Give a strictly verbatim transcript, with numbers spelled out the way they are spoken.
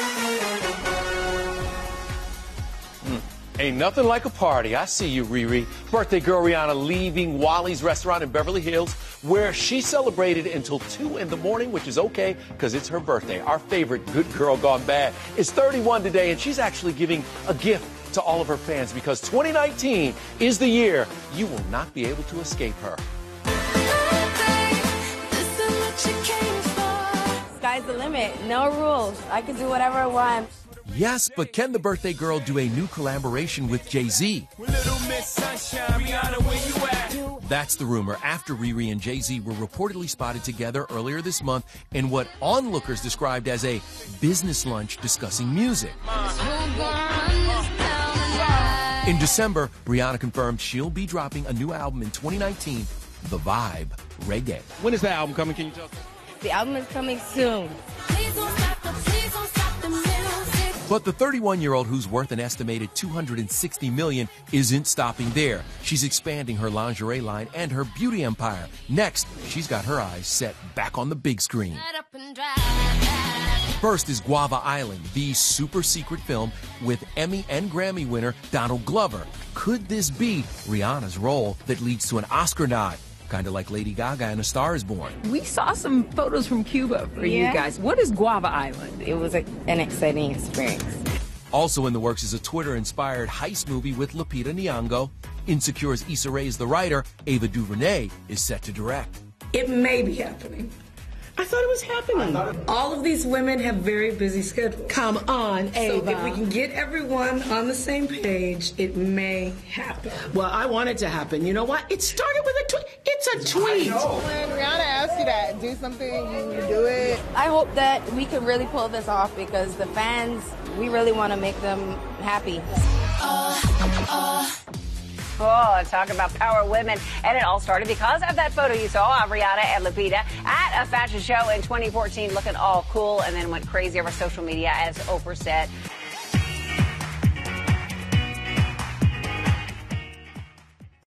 Ain't nothing like a party. I see you, Riri. Birthday girl Rihanna leaving Wally's restaurant in Beverly Hills, where she celebrated until two in the morning, which is okay because it's her birthday. Our favorite good girl gone bad is thirty-one today, and she's actually giving a gift to all of her fans because twenty nineteen is the year you will not be able to escape her. Sky's the limit. No rules. I can do whatever I want. Yes, but can the birthday girl do a new collaboration with Jay-Z? That's the rumor after Riri and Jay-Z were reportedly spotted together earlier this month in what onlookers described as a business lunch discussing music. In December, Rihanna confirmed she'll be dropping a new album in twenty nineteen, The Vibe Reggae. When is the album coming? Can you tell us? The album is coming soon. But the thirty-one-year-old, who's worth an estimated two hundred sixty million dollars, isn't stopping there. She's expanding her lingerie line and her beauty empire. Next, she's got her eyes set back on the big screen. First is Guava Island, the super secret film with Emmy and Grammy winner Donald Glover. Could this be Rihanna's role that leads to an Oscar nod? Kind of like Lady Gaga in A Star is Born. We saw some photos from Cuba for Yeah. you guys. What is Guava Island? It was a, an exciting experience. Also in the works is a Twitter-inspired heist movie with Lupita Nyong'o. Insecure's Issa Rae is the writer. Ava DuVernay is set to direct. It may be happening. I thought it was happening. All of these women have very busy schedules. Come on, Ava. So if we can get everyone on the same page, it may happen. Well, I want it to happen. You know what? It started with a tweet. It's a tweet. When Rihanna asks you to do something, you do it. I hope that we can really pull this off because the fans, we really want to make them happy. Uh, uh. Oh, talk about power women. And it all started because of that photo you saw of Rihanna and Lupita at a fashion show in twenty fourteen, looking all cool, and then went crazy over social media, as Oprah said.